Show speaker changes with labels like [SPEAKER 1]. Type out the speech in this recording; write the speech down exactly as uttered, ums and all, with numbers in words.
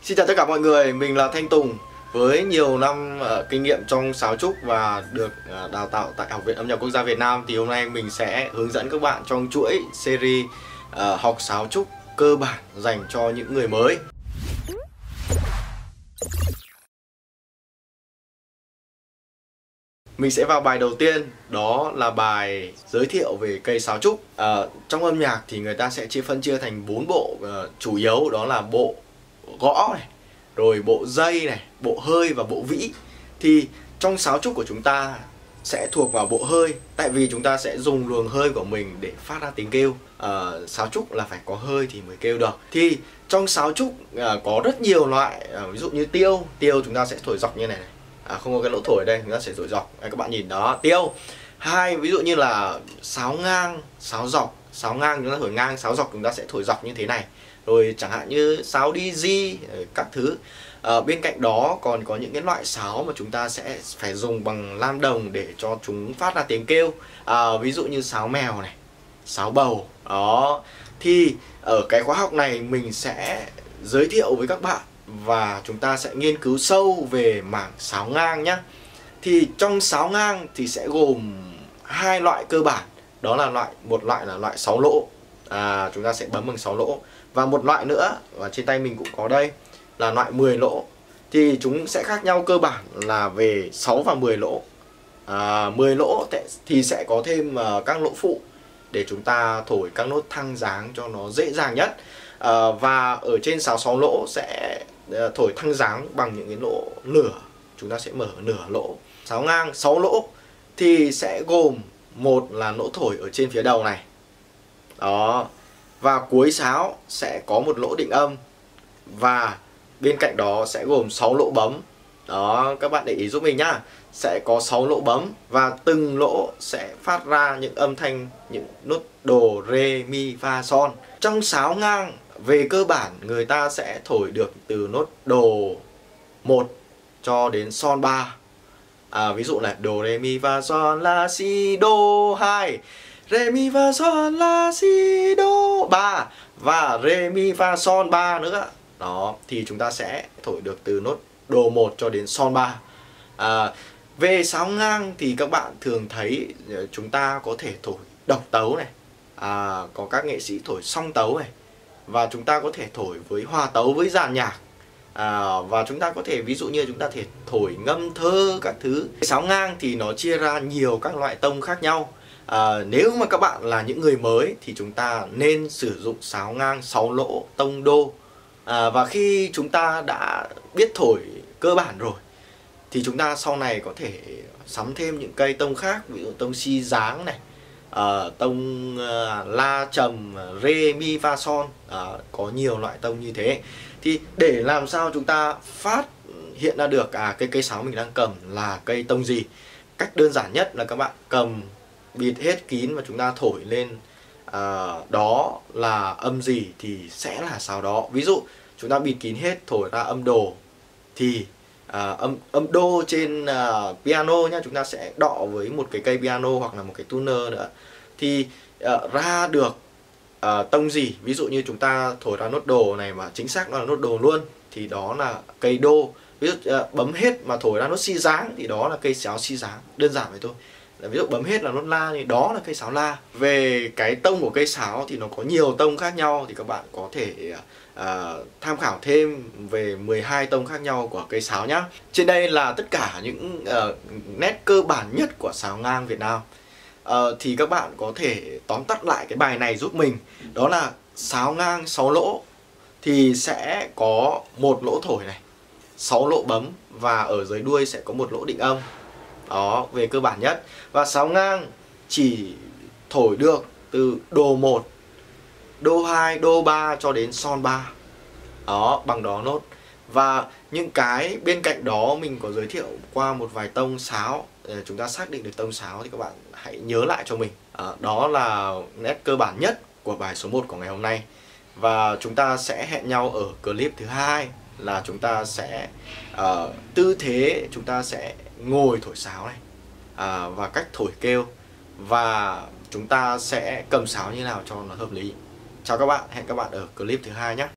[SPEAKER 1] Xin chào tất cả mọi người, mình là Thanh Tùng. Với nhiều năm uh, kinh nghiệm trong sáo trúc và được uh, đào tạo tại Học viện Âm nhạc Quốc gia Việt Nam, thì hôm nay mình sẽ hướng dẫn các bạn trong chuỗi series uh, học sáo trúc cơ bản dành cho những người mới. Mình sẽ vào bài đầu tiên, đó là bài giới thiệu về cây sáo trúc. À, trong âm nhạc thì người ta sẽ chia phân chia thành bốn bộ uh, chủ yếu, đó là bộ gõ này, rồi bộ dây này, bộ hơi và bộ vĩ. Thì trong sáo trúc của chúng ta sẽ thuộc vào bộ hơi, tại vì chúng ta sẽ dùng luồng hơi của mình để phát ra tiếng kêu. À, sáo trúc là phải có hơi thì mới kêu được. Thì trong sáo trúc à, có rất nhiều loại, à, ví dụ như tiêu, tiêu chúng ta sẽ thổi dọc như này này. À, không có cái lỗ thổi ở đây, chúng ta sẽ thổi dọc. Đây, các bạn nhìn đó, tiêu. Hai, ví dụ như là sáo ngang, sáo dọc. Sáo ngang chúng ta thổi ngang, sáo dọc chúng ta sẽ thổi dọc như thế này. Rồi chẳng hạn như sáo đi di, các thứ. À, bên cạnh đó còn có những cái loại sáo mà chúng ta sẽ phải dùng bằng lam đồng để cho chúng phát ra tiếng kêu. À, ví dụ như sáo mèo này, sáo bầu. Đó. Thì ở cái khóa học này mình sẽ giới thiệu với các bạn và chúng ta sẽ nghiên cứu sâu về mảng sáo ngang nhé. Thì trong sáo ngang thì sẽ gồm hai loại cơ bản, đó là loại một loại là loại sáu lỗ, à, chúng ta sẽ bấm bằng sáu lỗ, và một loại nữa và trên tay mình cũng có đây là loại mười lỗ. Thì chúng sẽ khác nhau cơ bản là về sáu và mười lỗ. À, mười lỗ thì sẽ có thêm uh, các lỗ phụ để chúng ta thổi các nốt thăng dáng cho nó dễ dàng nhất. À, và ở trên sáo sáu lỗ sẽ uh, thổi thăng dáng bằng những cái lỗ nửa, chúng ta sẽ mở nửa lỗ. Sáo ngang sáu lỗ thì sẽ gồm một là lỗ thổi ở trên phía đầu này. Đó. Và cuối sáo sẽ có một lỗ định âm, và bên cạnh đó sẽ gồm sáu lỗ bấm. Đó, các bạn để ý giúp mình nhá. Sẽ có sáu lỗ bấm và từng lỗ sẽ phát ra những âm thanh, những nốt đồ, rê, mi, fa, son. Trong sáo ngang về cơ bản người ta sẽ thổi được từ nốt đồ một cho đến son ba. À, ví dụ là đồ, rê, mi, fa, son, la, si, đô hai, rê, mi, fa, son, la, si, đô ba, và rê, mi, fa, son ba nữa. Đó, thì chúng ta sẽ thổi được từ nốt đồ một cho đến son ba. À, về sáo ngang thì các bạn thường thấy chúng ta có thể thổi độc tấu này, à, có các nghệ sĩ thổi song tấu này, và chúng ta có thể thổi với hòa tấu với dàn nhạc. À, và chúng ta có thể ví dụ như chúng ta thể thổi ngâm thơ các thứ. Sáo ngang thì nó chia ra nhiều các loại tông khác nhau. À, nếu mà các bạn là những người mới thì chúng ta nên sử dụng sáo ngang sáu lỗ tông đô. À, và khi chúng ta đã biết thổi cơ bản rồi thì chúng ta sau này có thể sắm thêm những cây tông khác, ví dụ tông si dáng này, à, tông uh, la trầm, rê, mi, fa, son. À, có nhiều loại tông như thế. Thì để làm sao chúng ta phát hiện ra được à cái cây sáo mình đang cầm là cây tông gì, cách đơn giản nhất là các bạn cầm bịt hết kín và chúng ta thổi lên à, đó là âm gì thì sẽ là sáo đó. Ví dụ chúng ta bịt kín hết thổi ra âm đồ thì à, âm âm đô trên à, piano nhá, chúng ta sẽ đọ với một cái cây piano hoặc là một cái tuner nữa thì à, ra được à, tông gì. Ví dụ như chúng ta thổi ra nốt đồ này mà chính xác nó là nốt đồ luôn thì đó là cây đô. Ví dụ à, bấm hết mà thổi ra nốt si dáng thì đó là cây sáo si dáng, đơn giản vậy thôi. Ví dụ bấm hết là nốt la thì đó là cây sáo la. Về cái tông của cây sáo thì nó có nhiều tông khác nhau, thì các bạn có thể à, tham khảo thêm về mười hai tông khác nhau của cây sáo nhé. Trên đây là tất cả những uh, nét cơ bản nhất của sáo ngang Việt Nam. Uh, thì các bạn có thể tóm tắt lại cái bài này giúp mình. Đó là sáo ngang sáu lỗ thì sẽ có một lỗ thổi này, sáu lỗ bấm, và ở dưới đuôi sẽ có một lỗ định âm. Đó, về cơ bản nhất. Và sáo ngang chỉ thổi được từ đồ một, đô hai, đô ba cho đến son ba. Đó, bằng đó nốt. Và những cái bên cạnh đó mình có giới thiệu qua một vài tông sáo để chúng ta xác định được tông sáo, thì các bạn hãy nhớ lại cho mình. À, đó là nét cơ bản nhất của bài số một của ngày hôm nay. Và chúng ta sẽ hẹn nhau ở clip thứ hai là chúng ta sẽ uh, tư thế chúng ta sẽ ngồi thổi sáo này, à, và cách thổi kêu, và chúng ta sẽ cầm sáo như nào cho nó hợp lý. Chào các bạn, hẹn các bạn ở clip thứ hai nhé.